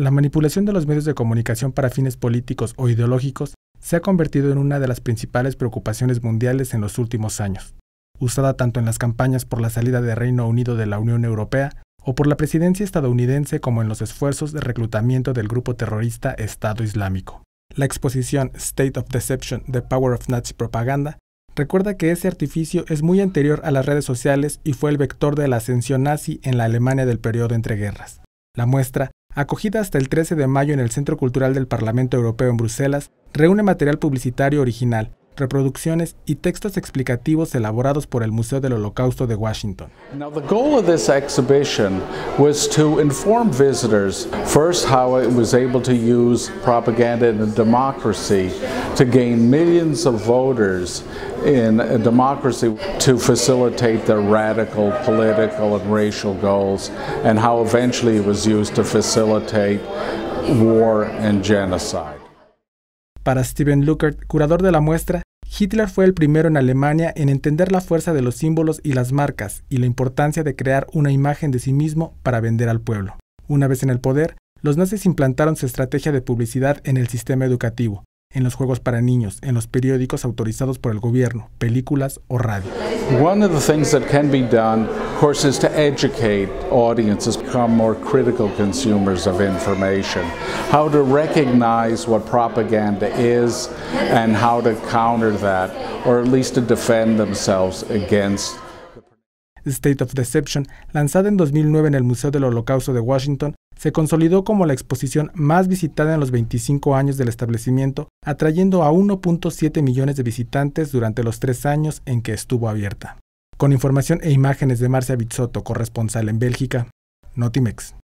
la manipulación de los medios de comunicación para fines políticos o ideológicos se ha convertido en una de las principales preocupaciones mundiales en los últimos años, usada tanto en las campañas por la salida del Reino Unido de la Unión Europea o por la presidencia estadounidense como en los esfuerzos de reclutamiento del grupo terrorista Estado Islámico. La exposición State of Deception: The Power of Nazi Propaganda recuerda que ese artificio es muy anterior a las redes sociales y fue el vector de la ascensión nazi en la Alemania del periodo entre guerras. La muestra, acogida hasta el 13 de mayo en el Centro Cultural del Parlamento Europeo en Bruselas, reúne material publicitario original, reproducciones y textos explicativos elaborados por el Museo del Holocausto de Washington. Now, the goal of this exhibition was to inform visitors first how it was able to use propaganda in a democracy to gain millions of voters in a democracy to facilitate their radical political and racial goals, and how eventually it was used to facilitate war and genocide. Para Steven Luckert, curador de la muestra, Hitler fue el primero en Alemania en entender la fuerza de los símbolos y las marcas y la importancia de crear una imagen de sí mismo para vender al pueblo. Una vez en el poder, los nazis implantaron su estrategia de publicidad en el sistema educativo, en los juegos para niños, en los periódicos autorizados por el gobierno, películas o radio. One of the things that can be done, of course, is to educate audiences, become more critical consumers of information, how to recognize what propaganda is and how to counter that, or at least to defend themselves against. State of Deception, lanzada en 2009 en el Museo del Holocausto de Washington, se consolidó como la exposición más visitada en los 25 años del establecimiento, atrayendo a 1.7 millones de visitantes durante los 3 años en que estuvo abierta. Con información e imágenes de Marcia Bizzotto, corresponsal en Bélgica, Notimex.